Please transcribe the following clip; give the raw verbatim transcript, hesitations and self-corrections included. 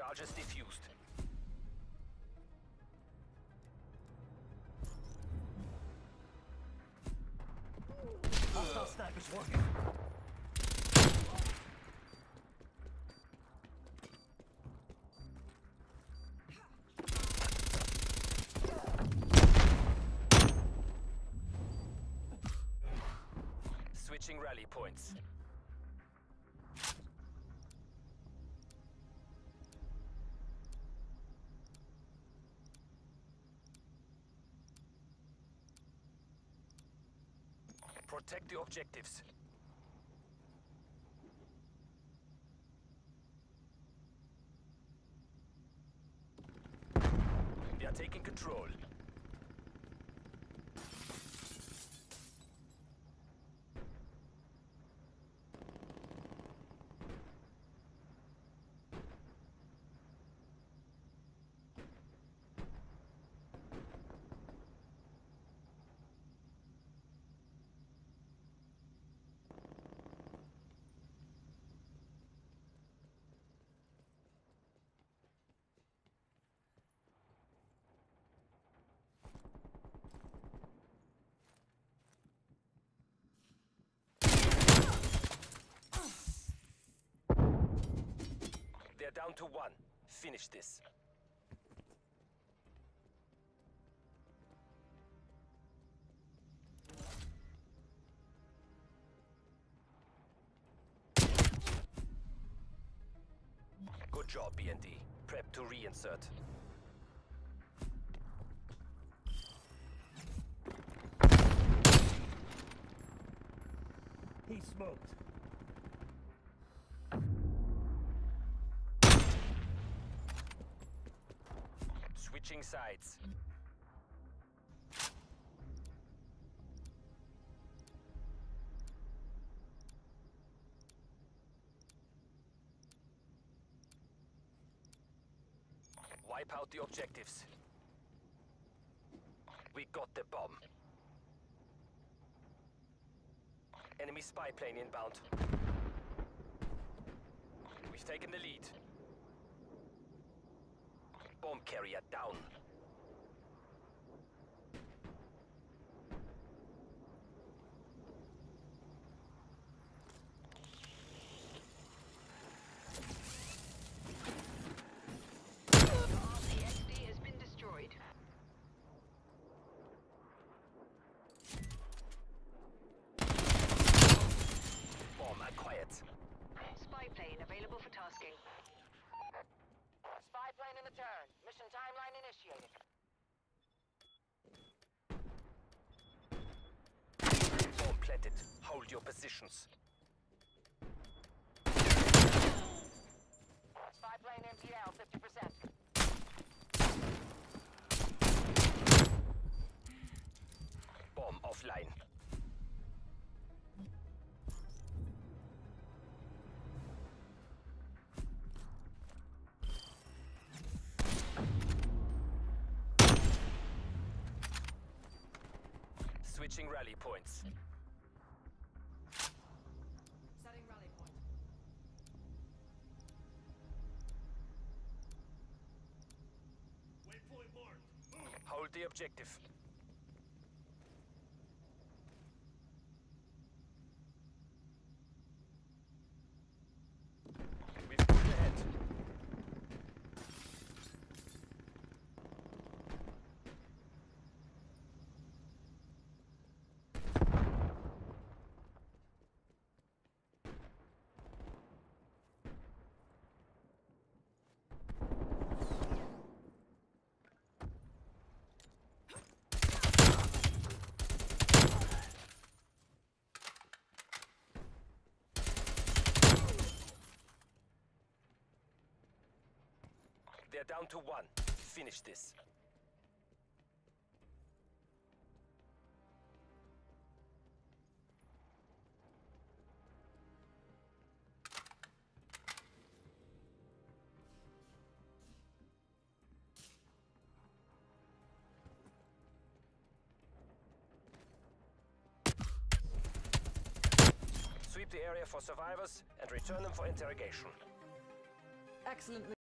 Charges defused. Hostile snipers working. Switching rally points. Protect the objectives. We are taking control. They're down to one. Finish this. Good job, B N D. Prep to reinsert. He smoked. Switching sides. Wipe out the objectives. We got the bomb. Enemy spy plane inbound. We've taken the lead. Bomb carrier down. R C X D has been destroyed. Bomb acquired. Spy plane available for tasking. Spy plane in the turn. Mission timeline initiated. Bomb planted. Hold your positions. Spy plane M T L fifty percent. Bomb offline. Switching rally points. Setting rally point. Waypoint marked. Move. Hold the objective. We've moved ahead. They're down to one. Finish this. Sweep the area for survivors and return them for interrogation. Excellent.